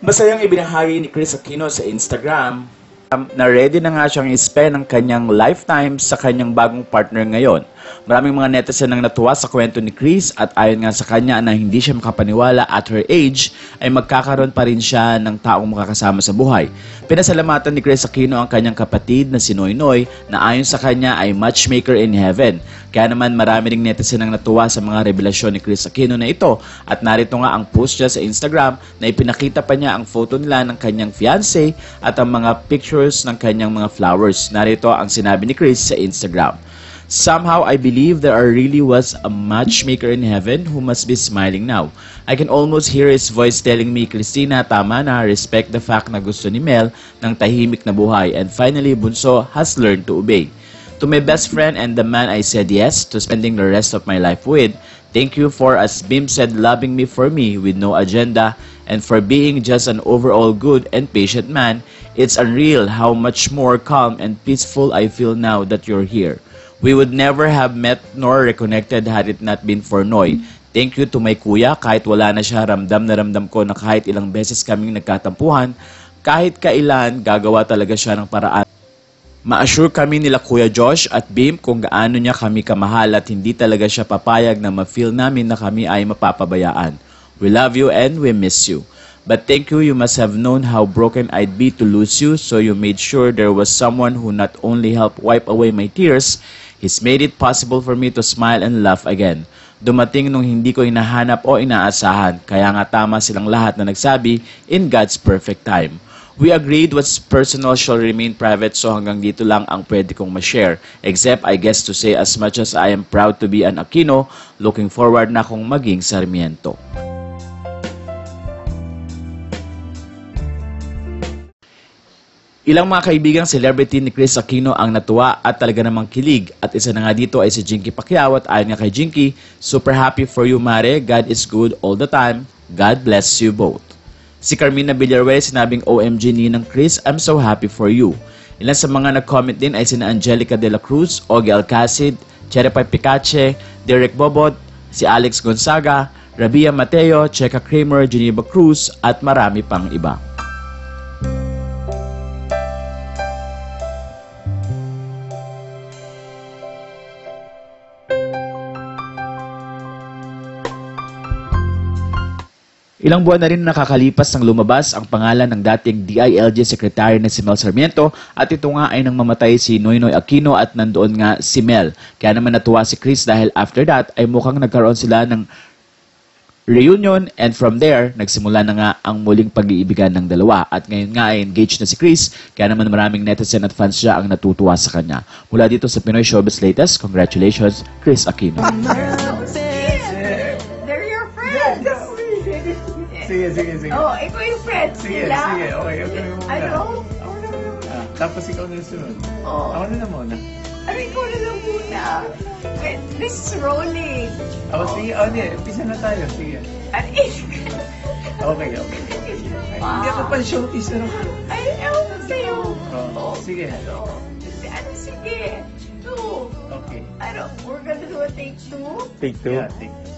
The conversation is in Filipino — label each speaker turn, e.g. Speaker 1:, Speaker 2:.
Speaker 1: Masayang ibinahagi ni Kris Aquino sa Instagram na ready na nga siyang i-spend ang kanyang lifetime sa kanyang bagong partner ngayon. Maraming mga netizen ang natuwa sa kwento ni Kris at ayon nga sa kanya na hindi siya makapaniwala at her age ay magkakaroon pa rin siya ng taong makakasama sa buhay. Pinasalamatan ni Kris Aquino ang kanyang kapatid na si Noynoy na ayon sa kanya ay matchmaker in heaven. Kaya naman marami ring netizen ang natuwa sa mga revelasyon ni Kris Aquino na ito at narito nga ang post niya sa Instagram na ipinakita pa niya ang photo nila ng kanyang fiancé at ang mga pictures ng kanyang mga flowers. Narito ang sinabi ni Kris sa Instagram. Somehow, I believe there really was a matchmaker in heaven who must be smiling now. I can almost hear his voice telling me, Christina, tama na, respect the fact na gusto ni Mel ng tahimik na buhay. And finally, Bunso has learned to obey. To my best friend and the man I said yes to spending the rest of my life with, thank you for, as Bim said, loving me for me with no agenda and for being just an overall good and patient man. It's unreal how much more calm and peaceful I feel now that you're here. We would never have met nor reconnected had it not been for Noy. Thank you to my kuya, kahit wala na siya, ramdam na ramdam ko na kahit ilang beses kaming nagkatampuhan, kahit kailan gagawa talaga siya ng paraan. Ma-assure kami nila Kuya Josh at Bim kung gaano niya kami kamahal at hindi talaga siya papayag na ma-feel namin na kami ay mapapabayaan. We love you and we miss you. But thank you, you must have known how broken I'd be to lose you, so you made sure there was someone who not only helped wipe away my tears, he's made it possible for me to smile and laugh again. Dumating nung hindi ko hinahanap o inaasahan, kaya nga tama silang lahat na nagsabi, in God's perfect time. We agreed what's personal shall remain private, so hanggang dito lang ang pwede kong ma-share. Except, I guess to say, as much as I am proud to be an Aquino, looking forward na akong maging Sarmiento. Ilang mga kaibigang celebrity ni Kris Aquino ang natuwa at talaga namang kilig. At isa na nga dito ay si Jinky Pacquiao at ayon nga kay Jinky, super happy for you, Mare. God is good all the time. God bless you both. Si Carmina Villaruel sinabing OMG Ninang Kris, I'm so happy for you. Ilan sa mga nag-comment din ay sina Angelica de la Cruz, Ogie Alcacid, Cherepay Picache, Derek Bobot, si Alex Gonzaga, Rabia Mateo, Cheka Kramer, Geneva Cruz at marami pang iba. Ilang buwan na rin nakakalipas nang lumabas ang pangalan ng dating DILG Secretary na si Mel Sarmiento at ito nga ay nang mamatay si Noynoy Aquino at nandoon nga si Mel. Kaya naman natuwa si Kris dahil after that ay mukhang nagkaroon sila ng reunion and from there nagsimula na nga ang muling pag-iibigan ng dalawa at ngayon nga ay engaged na si Kris kaya naman maraming netizen at fans siya ang natutuwa sa kanya. Mula dito sa Pinoy Showbiz Latest, congratulations Kris Aquino.
Speaker 2: Sige.
Speaker 3: Oh, ikaw yung friends
Speaker 2: Sige,
Speaker 3: nila.
Speaker 2: okay. Okay muna.
Speaker 3: Ano?
Speaker 2: Ako na muna. Tapos ikaw na sunod.
Speaker 3: Oh.
Speaker 2: Ako na muna.
Speaker 3: Ano, ikaw na lang muna. Wait, this is rolling.
Speaker 2: Sige. Umpisa na tayo. Sige. Okay.
Speaker 3: Wow.
Speaker 2: Hindi ako pa showpiece na ako.
Speaker 3: Ay, ewan ko sa'yo.
Speaker 2: Sige.
Speaker 3: Sige. Two.
Speaker 2: Okay.
Speaker 3: We're gonna do a take two?
Speaker 1: Take two.
Speaker 2: Yeah, take two.